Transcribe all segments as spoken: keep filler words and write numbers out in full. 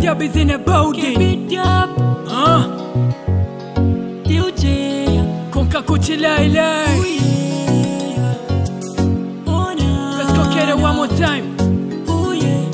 Dub is in the building. Keep it up. Uh. D J. Konka Kuchi Lai Lai. Ooh yeah. Oh nah. Let's go get it one more time. Ooh yeah.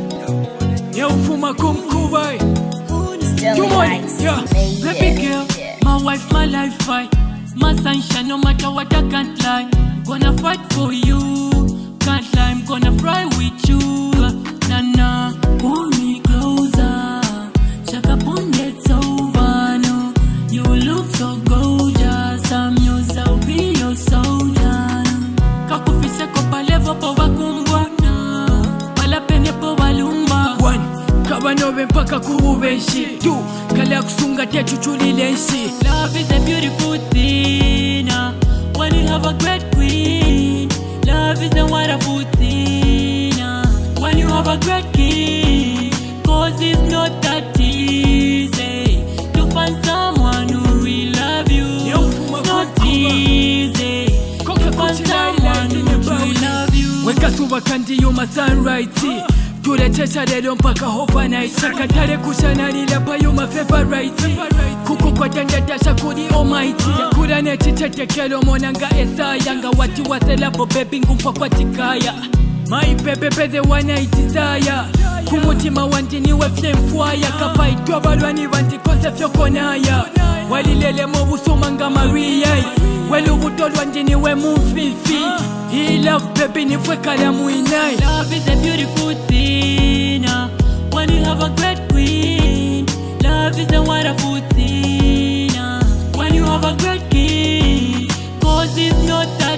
Yo Fuma Kumkubai. Still nice. Yeah. Baby girl, my wife, my life, I. My sunshine, no matter what I can't lie. Gonna fight for you. Can't lie, I'm gonna fly with you. Nah nah, pull me closer. Check up on it's over, no. You look so gorgeous. I'm yours, I'll be your soldier. Kakufisha kopa levo po wakumbwana. Pala pene po walumba. One, kabanobe mpaka kububeshi. Two, kala kusunga tia chuchulile nshi. Love is a beautiful thing. uh, When you have a great queen. Love is a wonderful thing. uh, When you have a great king. Cause it's not that easy to find someone who will love you. It's not easy to find someone who will love you. Weka suba kandi yuma sunrise. Tule checha lelo mpaka overnight. Sakatare kushana lilapa yuma favorite. Kuku kwa tendeta kuri almighty. Kura ne chichete kelo monanga esa yanga wati waselabo baby ngumpa kwa tikaya. My baby baby one I desire. Kumutima wanti niwe flame fire. Kapai tuwabalwani wanti kose fyokonaya. Walilele mobusuma nga Maria. Welu butolwa njini we mumfifi. He love baby nifwe kala muinai. Love is a beautiful thing. uh, When you have a great queen. Love is a wonderful thing. uh, When you have a great king. Cause it's not that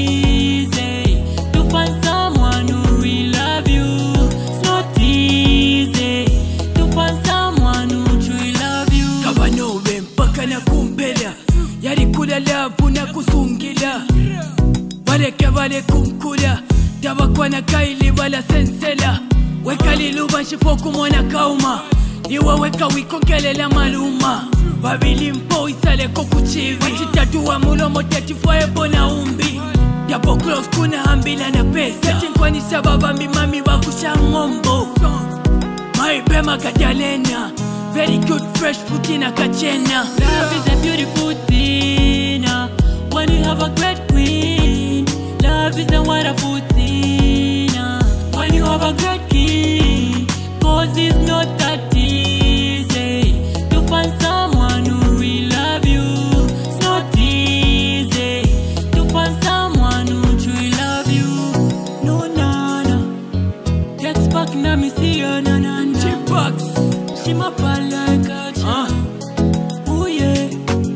easy to find someone who will love you. It's not easy to find someone who truly love you. Kabanobe mpaka na kumbela. Yari kula lavu na kusungila. Baleke bale kumkula. Tabakwa na kaili bala sensela. Weka liluba shifoku mwana kauma. Niwa weka wikonkele la maluma. Babili mpo isale kukuchivi. Wachitatu wa mulomo tetifuaye bona umbi. Yapo close kuna hambila na pesa. Chinkwa ni sababa mimami wakusha ngombo. Maibema kajalena. Very good fresh putina kachena. Love is a beautiful thing. uh, When you have a great queen. Love is a wonderful thing. uh, When you have a great king. Cause it's not that easy to find someone who will love you. It's not easy to find someone who truly love you. No, no, no. Text back na me see you, no, no, no. Chimpax. She my pal like a Uh. ooh yeah.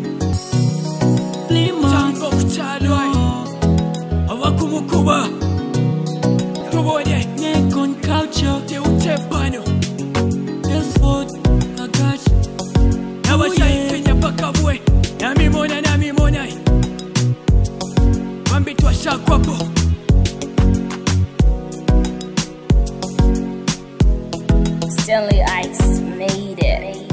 Plima. Tango kuchalwai. Awakumukuba. Tubonye. Neck on culture. Te utebano. That's what I got. Nawashaifinya paka bwe. Namimona namimona. Wambitwa shakwapo. Stanley Ice made it.